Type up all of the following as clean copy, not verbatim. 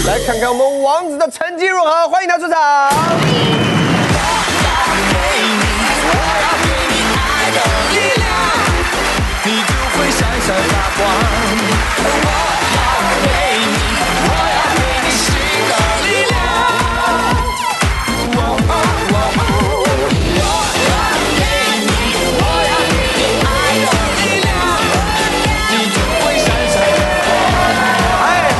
来看看我们王子的成绩如何，欢迎他出场。 你就会闪闪发光。我要给你新的力量。我要给你爱的力量。你就会闪闪发光。 哎，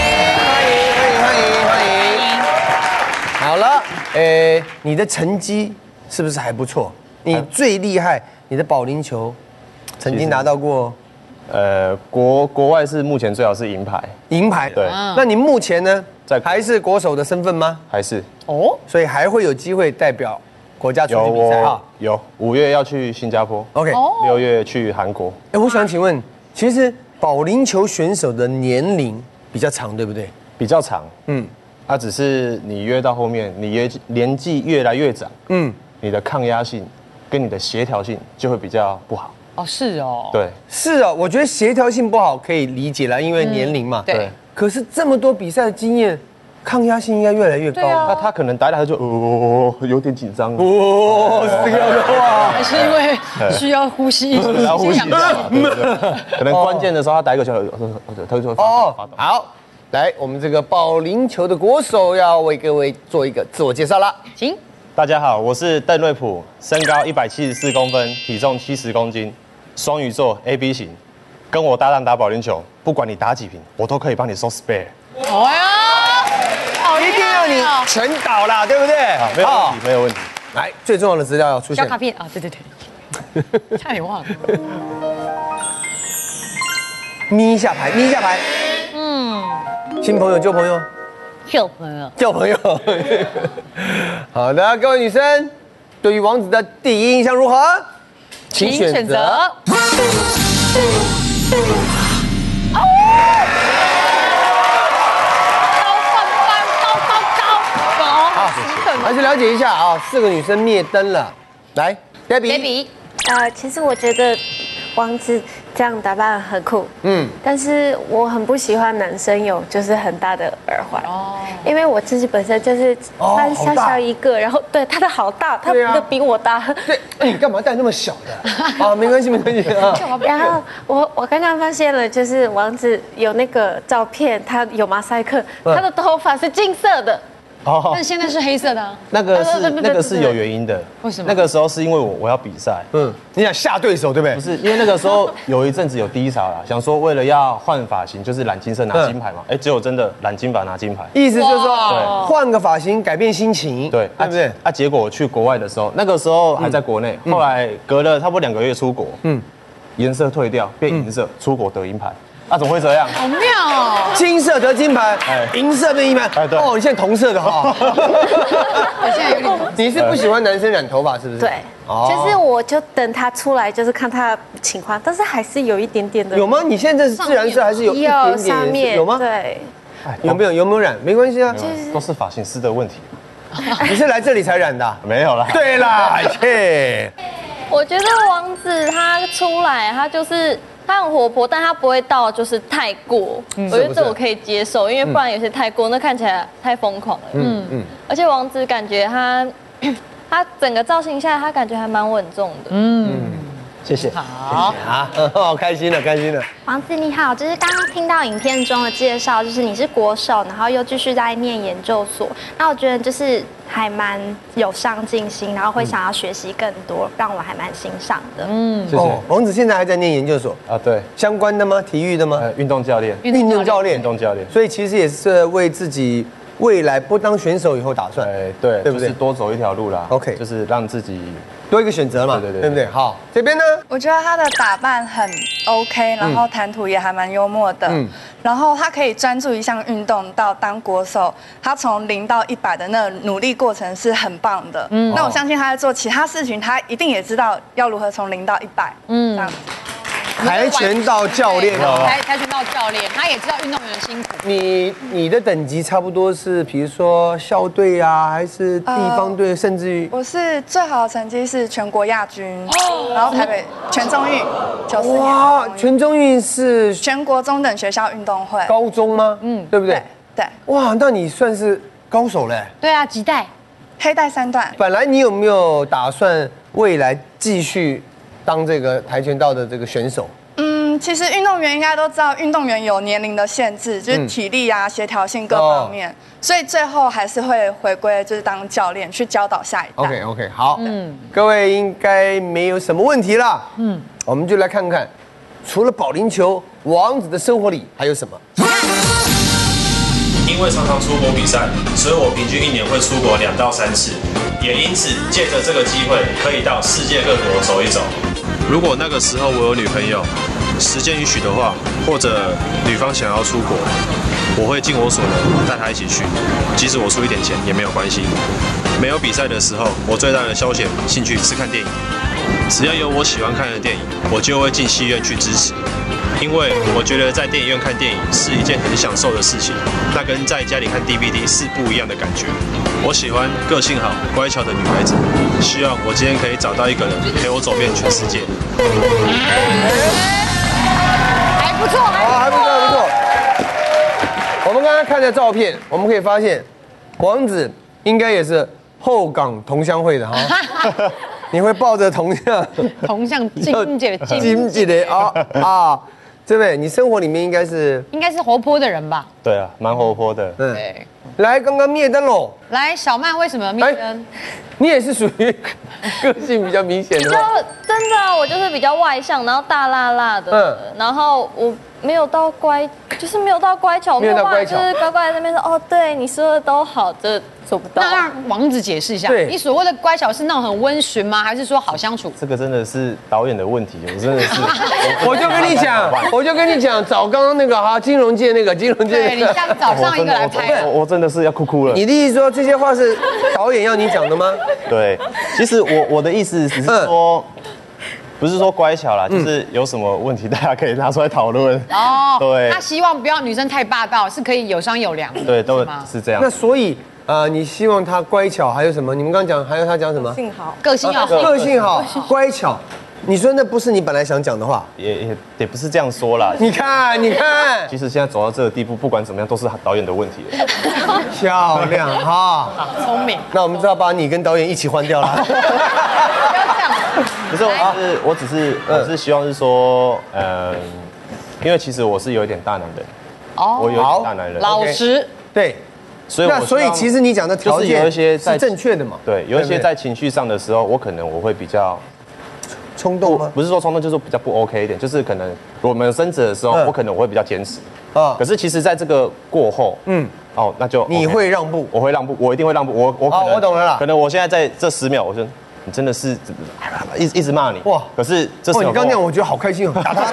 欢迎！好了，你的成绩是不是还不错？你最厉害，你的保龄球曾经拿到过。 国外是目前最好是银牌， 银牌。 对， 那你目前呢？ 在还是国手的身份吗？ 还是哦，所以还会有机会代表国家出去比赛哈。 有5月要去新加坡 OK， 6月去韩国。 我想请问，其实保龄球选手的年龄比较长，对不对？ 比较长，只是你约到后面，你年纪越来越长，你的抗压性跟你的协调性就会比较不好。 哦，是哦， 对， 是哦，我觉得协调性不好可以理解了，因为年龄嘛。 对。 可是这么多比赛的经验，抗压性应该越来越高。 那他可能打一打他就有点紧张。 是这样的话， 还是因为需要呼吸， 要呼吸一下，可能关键的时候他打一个球，他就会发抖。 好，来，我们这个保龄球的国手要为各位做一个自我介绍了。 行， 大家好，我是邓瑞普，身高174公分，体重70公斤，双鱼座 AB 型。跟我搭档打保龄球，不管你打几瓶，我都可以帮你收 spare。 哦呀，好厉害哦， 一定要你全倒啦，对不对？ 没有问题，没有问题。 来，最重要的资料要出现。 交卡片啊，对，差点忘了。 咪一下牌，新朋友旧朋友， 旧朋友， 旧朋友。好的，各位女生，对于王子的第一印象如何？请选择。好，还是了解一下啊，4个女生灭灯了。来 ，Debbie， 其实我觉得王子这样打扮很酷，但是我很不喜欢男生有就是很大的耳环，因为我自己本身就是小小一个，然后对他的好大，他的比我大。 对，你干嘛戴那么小的？啊，没关系啊。 然后我刚刚发现了，就是王子有那个照片，他有马赛克，他的头发是金色的。 但现在是黑色的啊。 那个是有原因的。 为什么？ 那个时候是因为我要比赛。 你想吓对手对不对？ 不是，因为那个时候有一阵子有低潮啦，想说为了要换发型，就是染金色拿金牌嘛。结果真的染金发拿金牌。 意思就是说，换个发型改变心情， 对不对？ 结果我去国外的时候，那个时候还在国内，后来隔了差不多2个月出国，颜色退掉变银色，出国得银牌。怎么会这样？ 好妙哦！ 金色得金牌，银色变银牌。 对。 哦，你现在同色的哈。 我现在有点。 你是不喜欢男生染头发是不是？ 对，就是我就等他出来，就是看他情况，但是还是有一点点的。 有吗？你现在这自然色还是有一点点上面有吗？ 对。 有没有染？没关系啊， 都是发型师的问题。 你是来这里才染的？ 没有啦。 对啦，切。 我觉得王子他出来，他很活泼，但他不会到就是太过。我觉得这我可以接受，因为不然有些太过，那看起来太疯狂了。而且王子感觉他整个造型下来，他感觉还蛮稳重的。 谢谢，好啊，开心了。 王子你好，就是刚刚听到影片中的介绍，就是你是国手，然后又继续在念研究所，那我觉得就是还蛮有上进心，然后会想要学习更多，让我还蛮欣赏的。 谢谢。王子现在还在念研究所啊？对， 相关的吗？体育的吗？ 运动教练。 运动教练。 所以其实也是为自己未来不当选手以后打算。 对， 对不对？ 就是多走一条路啦。 OK， 就是让自己多一个选择嘛。对不对？好，这边呢？ 我觉得他的打扮很 OK， 然后谈吐也还蛮幽默的。然后他可以专注一项运动到当国手，他从0到100的那个努力过程是很棒的。那我相信他在做其他事情，他一定也知道要如何从0到100。这样。 跆拳道教练跆拳道教练，他也知道运动员辛苦。 你的等级差不多是，比如说校队啊，还是地方队，甚至于我是最好的成绩是全国亚军，然后台北全中运94年。 哇，全中运是全国中等学校运动会。 高中吗？对不对？ 对， 哇，那你算是高手嘞。 对啊，几代？ 黑带3段。 本来你有没有打算未来继续当这个跆拳道的这个选手？ 其实运动员应该都知道，运动员有年龄的限制，就是体力啊、协调性各方面，所以最后还是会回归就是当教练去教导下一代。 OK， 好，各位应该没有什么问题了。我们就来看看，除了保龄球，王子的生活里还有什么？ 因为常常出国比赛，所以我平均1年会出国2到3次，也因此借着这个机会，可以到世界各国走一走。如果那个时候我有女朋友，时间允许的话，或者女方想要出国，我会尽我所能带她一起去，即使我出一点钱也没有关系。没有比赛的时候，我最大的消遣兴趣是看电影，只要有我喜欢看的电影，我就会进戏院去支持。因为我觉得在电影院看电影是一件很享受的事情，那跟在家里看 DVD 是不一样的感觉。我喜欢个性好、乖巧的女孩子，希望我今天可以找到一个人陪我走遍全世界。 还不错， 还不错。我们刚刚看的照片，我们可以发现，王子应该也是后港同乡会的哈。你会抱着铜像金姐的金姐的啊，对不对？你生活里面应该是活泼的人吧？ 对啊，蛮活泼的。 对， 来，刚刚灭灯喽。 来，小曼为什么灭灯？ 你也是属于个性比较明显的吗？ 真的，我就是比较外向，然后大辣辣的，然后我没有到乖，就是没有到乖巧，没有办法就是乖乖在那边说哦，对你说的都好，这做不到。 那让王子解释一下，你所谓的乖巧是那种很温驯吗？还是说好相处？ 这个真的是导演的问题，我真的是， 我就跟你讲，找刚刚那个金融界那个， 对你像找上一个来拍， 我真的是要哭了。 你的意思说这些话是导演要你讲的吗？ 对，其实我的意思只是说。不是说乖巧啦，就是有什么问题大家可以拿出来讨论。 哦， 对， 他希望不要女生太霸道，是可以有商有量。 对，都是这样。 那所以你希望他乖巧，还有什么？你们刚刚讲，还有他讲什么？ 个性好， 个性好，乖巧。你说那不是你本来想讲的话？ 也不是这样说啦。 你看， 其实现在走到这个地步，不管怎么样，都是导演的问题。 漂亮哈， 聪明。 那我们只好把你跟导演一起换掉了。 不是，我只是希望是说，因为其实我是有一点大男人，我有一点大男人， 老实， 对， 所以其实你讲的条件有一些是正确的嘛， 对，有一些在情绪上的时候，我会比较冲动吗？ 不是说冲动，就是比较不 OK 一点，就是可能我们争执的时候，我会比较坚持啊。可是其实在这个过后，那就你会让步， 我会让步，我一定会让步，我我懂了啦。 可能我现在在这10秒，我就。你真的是一直骂你哇！可是这10秒， 你刚讲我觉得好开心哦，打他！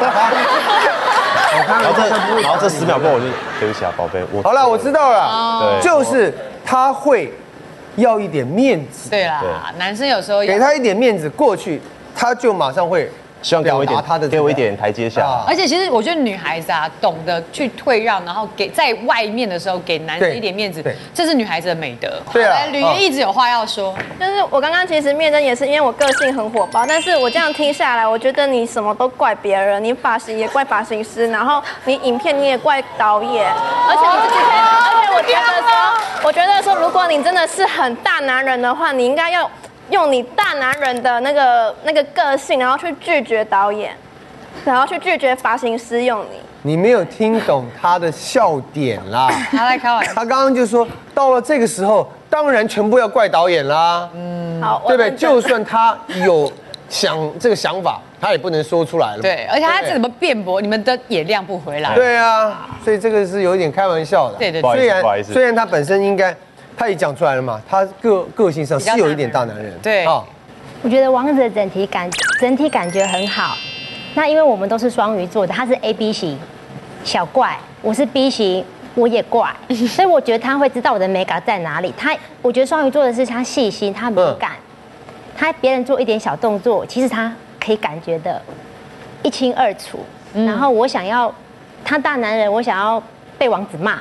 然后这10秒过，我就对不起啊，宝贝， 好了，我知道了，就是他会要一点面子。 对啦，男生有时候给他一点面子，过去他就马上会。 希望给我一点台阶下。 而且其实我觉得女孩子懂得去退让，然后在外面的时候给男生一点面子，这是女孩子的美德。 对啊， 吕瑩一直有话要说， 就是我刚刚其实面真也是因为我个性很火爆，但是我这样听下来，我觉得你什么都怪别人，你发型也怪发型师，然后你影片你也怪导演，而且你自己可以，而且我觉得说，如果你真的是很大男人的话，你应该要。用你大男人的那个个性，然后去拒绝导演，然后去拒绝发型师用你。 你没有听懂他的笑点啦。 他在开玩笑。 他刚刚就说，到了这个时候，当然全部要怪导演啦。 好， 对不对？就算他有这个想法，他也不能说出来了。 对，而且他怎么辩驳，你们的也亮不回来。 对啊，所以这个是有一点开玩笑的。 对， 虽然他本身应该。他也讲出来了嘛，他个性上是有一点大男人。 对啊， 我觉得王子的整体感觉很好。那因为我们都是双鱼座的，他是 AB 型小怪，我是 B 型，我也怪，所以我觉得他会知道我的美感在哪里。我觉得双鱼座的是他细心，他敏感，他别人做一点小动作，其实他可以感觉的一清二楚。然后我想要他大男人，我想要被王子骂。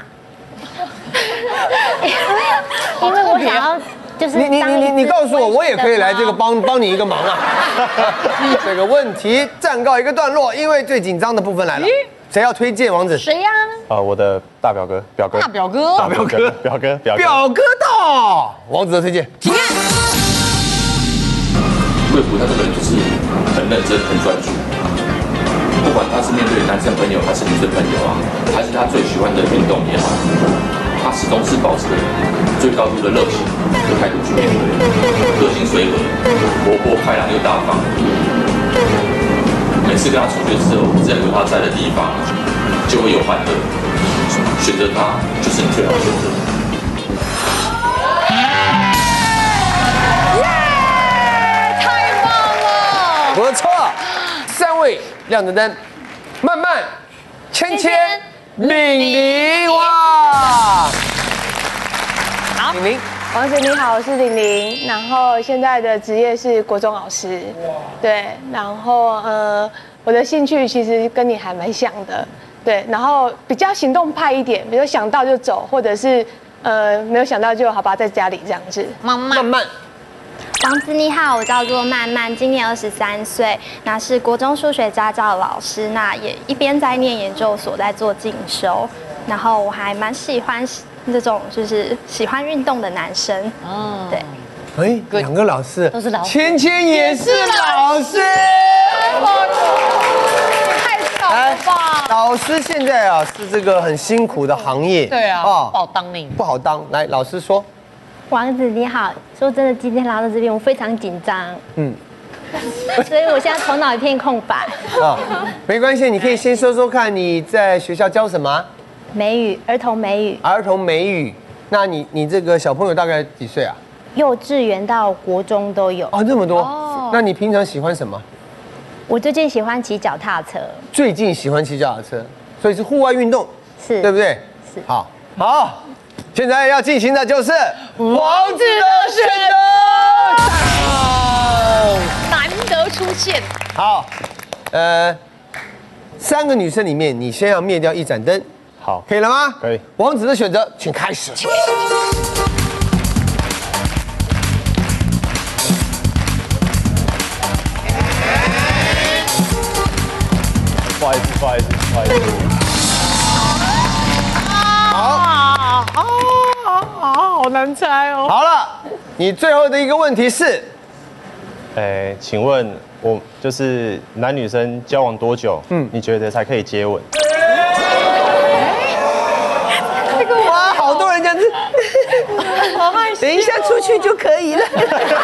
因为我想要就是你告诉我也可以来这个帮你一个忙啊。这个问题暂告一个段落，因为最紧张的部分来了。 谁要推荐王子？ 谁呀？ 我的大表哥，表哥， 大表哥， 表哥到，王子的推荐，请看。 贵妇他这个人就是很认真、很专注，不管他是面对男生朋友还是女生朋友啊，还是他最喜欢的运动也好，他始终是保持最高度的热情的态度去面对，个性随和、活泼开朗又大方。每次跟他出去之后，只要有他在的地方，就会有欢乐。选择他就是你最好的选择。 太棒了！ 不错，3位亮着灯，慢慢、芊芊、玲玲，哇！ 好， 玲玲。 王子你好，我是玲玲，然后现在的职业是国中老师，对，然后我的兴趣其实跟你还蛮像的，对，然后比较行动派一点，比如想到就走，或者是没有想到就好吧，在家里这样子。 慢慢。 王子你好，我叫做曼曼，今年23岁，那是国中数学家教的老师，那也一边在念研究所，在做进修，然后我还蛮喜欢这种就是喜欢运动的男生，对。 哎，2个老师都是老师， 芊芊也是老师， 太爽了吧！ 老师现在啊是这个很辛苦的行业， 对啊，不好当你， 不好当。来，老师说， 王子你好，说真的，今天来到这边我非常紧张，所以我现在头脑一片空白。 没关系，你可以先说说看你在学校教什么？ 美语，儿童美语。 儿童美语，那你这个小朋友大概几岁啊？ 幼稚园到国中都有。 哦，这么多。那你平常喜欢什么？ 我最近喜欢骑脚踏车。 最近喜欢骑脚踏车，所以是户外运动， 是， 对不对？ 是。 好，现在要进行的就是王子的选择， 难得出现。 好，3个女生里面，你先要灭掉1盏灯。 好， 可以了吗？ 可以。 王子的选择，请开始。 不好意思。 好难猜哦。 好了，你最后的一个问题是， 请问我就是男女生交往多久，你觉得才可以接吻？ 哇，好多人这样子， 好害羞。 等一下出去就可以了。 真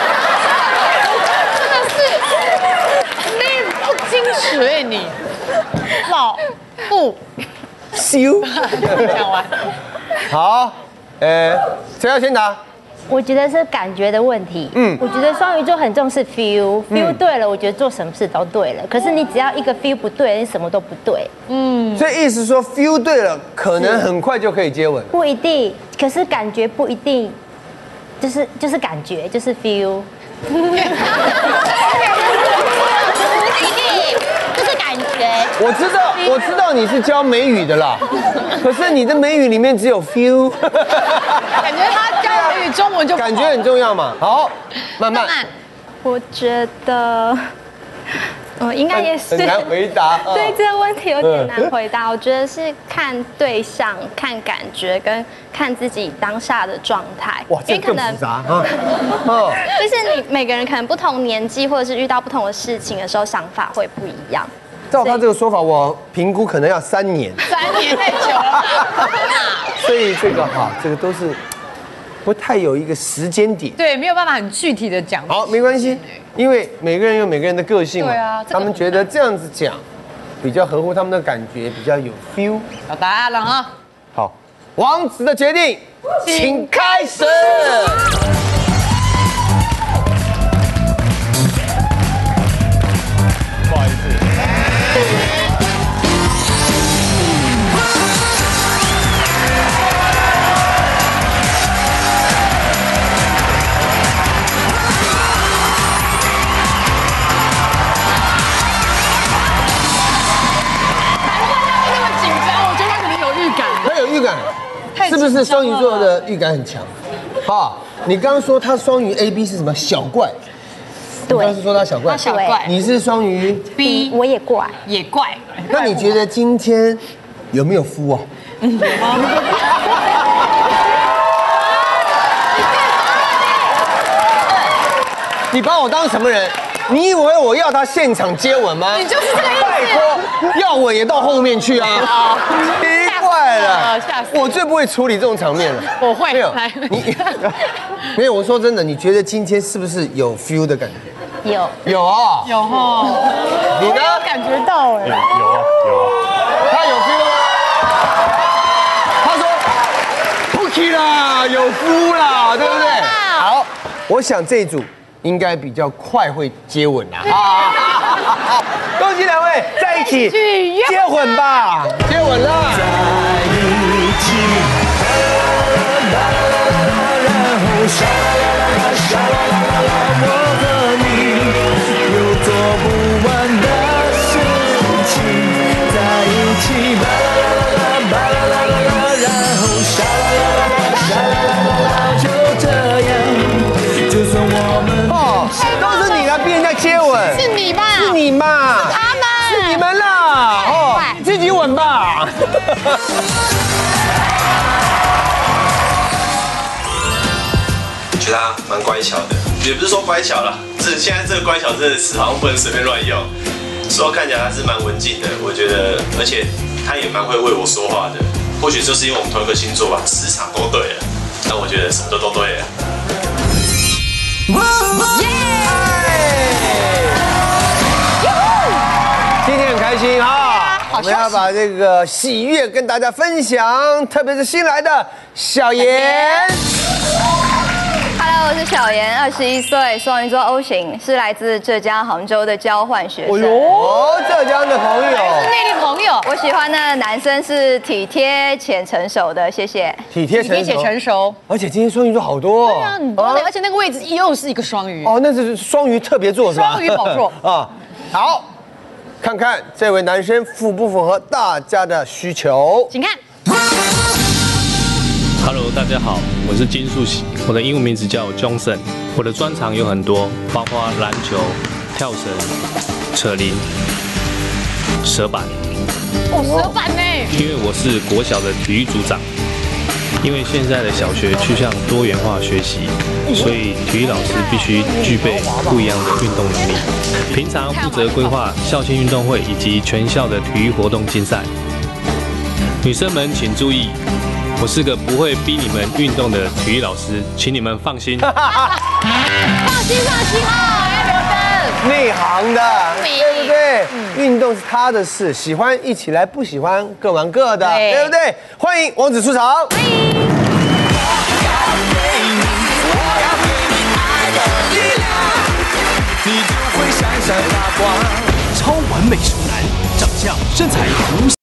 的是，你不矜持哎你，老不羞。 讲完。 好，谁要先答？ 我觉得是感觉的问题。我觉得双鱼座很重视 feel 对了，我觉得做什么事都对了。可是你只要一个 feel 不对，你什么都不对。 所以意思说 feel 对了，可能很快就可以接吻。 不一定，可是感觉不一定，就是感觉，就是 feel。就是感觉。 我知道你是教美语的啦，可是你的美语里面只有 feel。 感觉他教美语中文就感觉很重要嘛。好，慢慢。 我觉得，应该也是很难回答。 对这个问题有点难回答。我觉得是看对象、看感觉跟看自己当下的状态。 哇，这更复杂啊！ 就是你每个人可能不同年纪，或者是遇到不同的事情的时候，想法会不一样。 照他这个说法，我评估可能要3年。 3年太久了。 所以这个这个都是不太有一个时间点。 对，没有办法很具体的讲。 好，没关系，因为每个人有每个人的个性嘛。 对啊， 他们觉得这样子讲比较合乎他们的感觉，比较有 feel。 有答案了啊！ 好， 王子的决定，请开始。 不好意思。 预感，是不是双鱼座的预感很强？你刚刚说他双鱼 AB 是什么？小怪。 你刚是说他小怪， 他小怪你是双鱼 B， 我也怪， 也怪。 那你觉得今天有没有夫啊？你把我当什么人？你以为我要他现场接吻吗？ 你就是这个意思。 拜托，要吻也到后面去啊！奇怪了， 吓死我最不会处理这种场面了。 我会没有来你，没有。我说真的，你觉得今天是不是有 feel 的感觉？ 有有啊， 有哈。 你呢？ 感觉到哎。 有啊， 他有 feel 吗？他说 Pookie 啦，有夫啦，对不对？好，我想这一组应该比较快会接吻啦。恭喜两位在一起接吻吧，接吻啦！ 在一起，然后沙啦，我和你有做不完的事情，在一起，然后沙啦，就这样，就算我们都是你来逼人家接吻， 是你吧？ 是你嘛？ 他们， 是你们啦！哦，自己吻吧。 觉得他蛮乖巧的，也不是说乖巧啦，是现在这个乖巧这个词好像不能随便乱用。说看起来他是蛮文静的，我觉得，而且他也蛮会为我说话的。或许就是因为我们同一个星座吧，磁场都对了，那我觉得什么都对了。 今天很开心啊！我们要把这个喜悦跟大家分享，特别是新来的小妍。 Hello， 我是小妍，21岁，双鱼座 O 型，是来自浙江杭州的交换学生。 哦，浙江的朋友， 是内地朋友。 我喜欢的男生是体贴且成熟的，谢谢。 体贴成熟，而且今天双鱼座好多。 对啊，很多，而且那个位置又是一个双鱼。 哦，那是双鱼特别座是吧？ 双鱼宝座啊，好，看看这位男生符不符合大家的需求？ 请看。 Hello， 大家好，我是金素喜，我的英文名字叫 Johnson。我的专长有很多，包括篮球、跳绳、扯铃、蛇板。 哦，蛇板呢？ 因为我是国小的体育组长，因为现在的小学趋向多元化学习，所以体育老师必须具备不一样的运动能力。平常负责规划校庆运动会以及全校的体育活动竞赛。女生们请注意。我是个不会逼你们运动的体育老师，请你们放心。 放心哦，要留灯。 内行的，对不对？运动是他的事，喜欢一起来，不喜欢各玩各的，对不对？欢迎王子出场。欢迎。 你就会闪闪发光。超完美熟男，长相身材无。